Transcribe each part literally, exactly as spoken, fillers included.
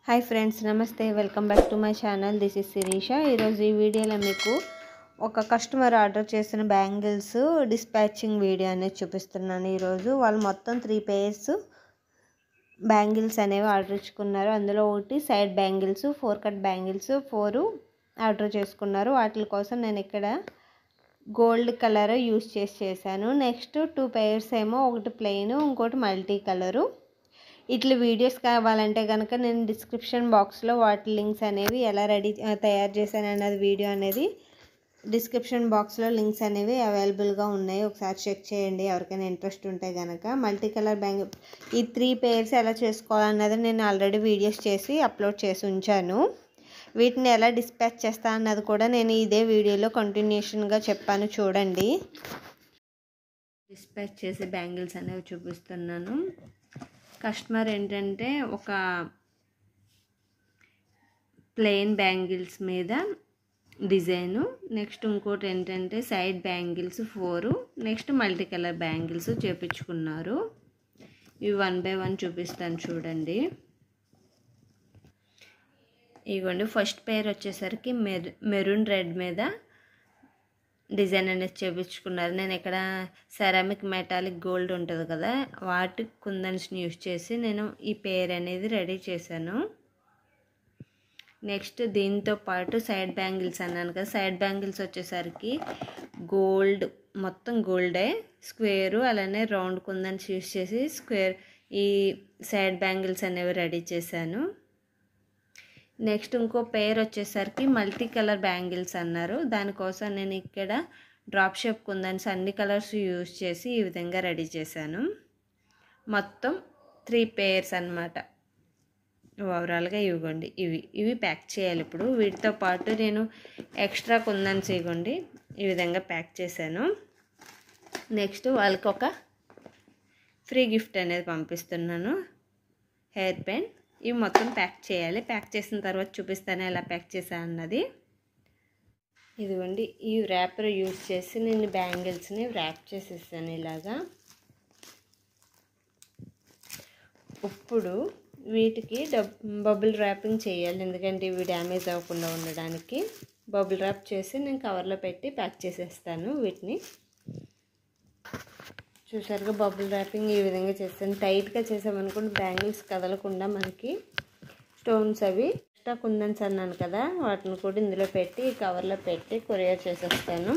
Hi friends, నమస్తే. Welcome back to my channel. This is Shirisha. ఈరోజు ఈ వీడియోలో మీకు ఒక కస్టమర్ ఆర్డర్ చేసిన బ్యాంగిల్స్ డిస్పాచింగ్ వీడియో అనేది చూపిస్తున్నాను. ఈరోజు వాళ్ళు మొత్తం త్రీ పేర్స్ బ్యాంగిల్స్ అనేవి ఆర్డర్ ఇచ్చుకున్నారు. అందులో ఒకటి side bangles, four cut bangles four order చేసుకున్నారు. వాటి కోసం నేను ఇక్కడ గోల్డ్ కలర్ యూస్ చేసి చేశాను. నెక్స్ట్ టూ పేర్స్ ఏమో ఒకటి ప్లెయిన్, ఇంకోటి మల్టీ కలరు. ఇట్లా వీడియోస్ కావాలంటే కనుక నేను డిస్క్రిప్షన్ బాక్స్లో వాటి లింక్స్ అనేవి ఎలా రెడీ తయారు చేశాను అన్నది వీడియో అనేది డిస్క్రిప్షన్ బాక్స్లో లింక్స్ అనేవి అవైలబుల్గా ఉన్నాయి. ఒకసారి చెక్ చేయండి ఎవరికైనా ఇంట్రెస్ట్ ఉంటే కనుక. మల్టీ కలర్ బ్యాంగిల్ ఈ త్రీ పేర్స్ ఎలా చేసుకోవాలన్నది నేను ఆల్రెడీ వీడియోస్ చేసి అప్లోడ్ చేసి ఉంచాను. వీటిని ఎలా డిస్పాచ్ చేస్తా అన్నది కూడా నేను ఇదే వీడియోలో కంటిన్యూషన్గా చెప్పాను, చూడండి. డిస్పాచ్ చేసే బ్యాంగిల్స్ అనేవి చూపిస్తున్నాను. కస్టమర్ ఏంటంటే ఒక ప్లెయిన్ బ్యాంగిల్స్ మీద డిజైను, నెక్స్ట్ ఇంకోటి ఏంటంటే side bangles four, next multi colour bangles చేపించుకున్నారు. ఇవి వన్ బై వన్ చూపిస్తాను, చూడండి. ఇవ్వండి, ఫస్ట్ పేర్ వచ్చేసరికి మెరు మెరూన్ రెడ్ మీద డిజైన్ అనేది చేపించుకున్నారు. నేను ఇక్కడ సెరామిక్ మెటాలిక్ గోల్డ్ ఉంటుంది కదా, వాటి కుందన్స్ని యూస్ చేసి నేను ఈ పేర్ అనేది రెడీ చేశాను. నెక్స్ట్ దీంతో పాటు సైడ్ బ్యాంగిల్స్ అన్నాను కదా, సైడ్ బ్యాంగిల్స్ వచ్చేసరికి గోల్డ్ మొత్తం గోల్డే స్క్వేరు, అలానే రౌండ్ కుందన్స్ యూస్ చేసి స్క్వేర్ ఈ సైడ్ బ్యాంగిల్స్ అనేవి రెడీ చేశాను. నెక్స్ట్ ఇంకో పేర్ వచ్చేసరికి మల్టీ కలర్ బ్యాంగిల్స్ అన్నారు. దానికోసం నేను ఇక్కడ డ్రాప్ షేప్ కుందన్స్ అన్ని కలర్స్ యూజ్ చేసి ఈ విధంగా రెడీ చేశాను. మొత్తం త్రీ పేర్స్ అన్నమాట. ఓవరాల్గా ఇవ్వండి, ఇవి ఇవి ప్యాక్ చేయాలి. ఇప్పుడు వీటితో పాటు నేను ఎక్స్ట్రా కుందన్స్ ఇవ్వండి ఈ విధంగా ప్యాక్ చేశాను. నెక్స్ట్ వాళ్ళకి ఒక ఫ్రీ గిఫ్ట్ అనేది పంపిస్తున్నాను, హెయిర్ పెన్. ఇవి మొత్తం ప్యాక్ చేయాలి. ప్యాక్ చేసిన తర్వాత చూపిస్తాను ఎలా ప్యాక్ చేశాను అన్నది. ఇదిగోండి, ఈ ర్యాపర్ యూజ్ చేసి నేను బ్యాంగిల్స్ని ర్యాప్ చేసేసాను ఇలాగా. ఇప్పుడు వీటికి డబ్ బబుల్ ర్యాపింగ్ చేయాలి, ఎందుకంటే ఇవి డ్యామేజ్ అవ్వకుండా ఉండడానికి. బబుల్ ర్యాప్ చేసి నేను కవర్లో పెట్టి ప్యాక్ చేసేస్తాను వీటిని. చూసారుగా, బబుల్ ర్యాపింగ్ ఈ విధంగా చేస్తాను. టైట్గా చేసామనుకోండి బ్యాంగిల్స్ కదలకుండా మనకి స్టోన్స్ అవి ఎక్స్ట్రా కుందన్స్ అన్నాను కదా, వాటిని కూడా ఇందులో పెట్టి కవర్లో పెట్టి కొరియర్ చేసేస్తాను.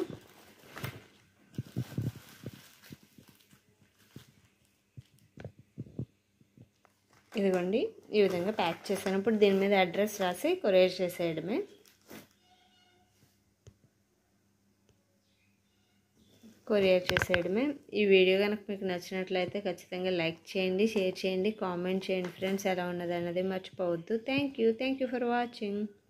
ఇదిగోండి, ఈ విధంగా ప్యాక్ చేశాను. ఇప్పుడు దీని మీద అడ్రస్ రాసి కొరియర్ చేసేయడమే. కొరియర్ చేసేయడమే. ఈ వీడియో కనుక మీకు నచ్చినట్లయితే ఖచ్చితంగా లైక్ చేయండి, షేర్ చేయండి, కామెంట్ చేయండి ఫ్రెండ్స్. ఎలా ఉన్నది అన్నది మర్చిపోవద్దు. Thank you thank you for watching.